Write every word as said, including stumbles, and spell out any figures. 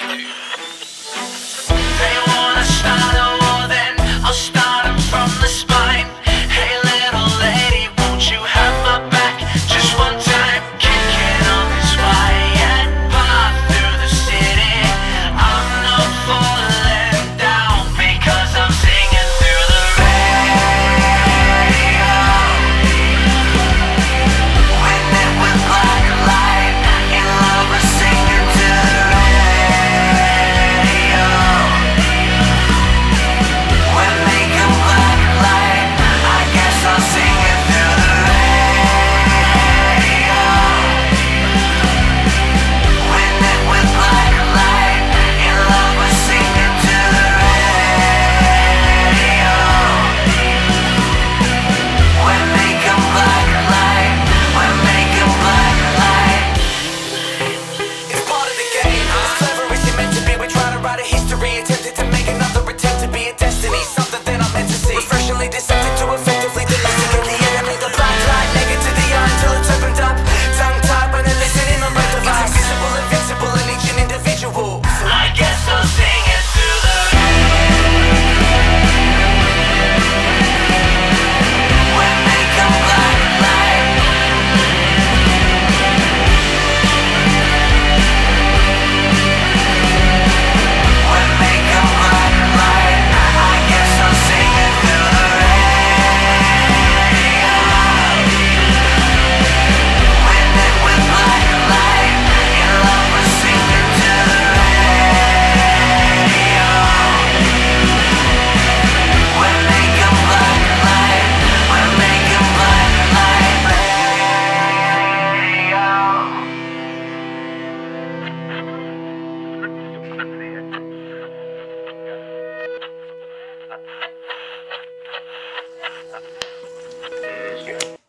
They wanna start a war, then I'll start 'em from the spine. Hey little lady, won't you have my back just one time? Kicking on this Wyatt path through the city. I'm not falling down because I'm singing through the radio. When it was black light, in love with singing to the radio. When making black light, I guess I'll sing it through the radio. When it was black light, in love with singing to the radio. When making black light, when making black light. It's part of the game. As clever as you're meant to be, we're trying to write a history, attempted to make another attempt to be a destiny, something that I'm meant to see. Refreshingly deceptive to effectively domesticate the enemy. The black light, naked to the eye until it's opened up. Tongue tied when they're listening on red device. It's invisible, invincible in each an individual. So I guess I'll sing it through the. We're making black light. We're making black light. I guess I'll sing it through the radio. When it was black light, in love with singing to the radio. We're making black light. We're making black light. Radio.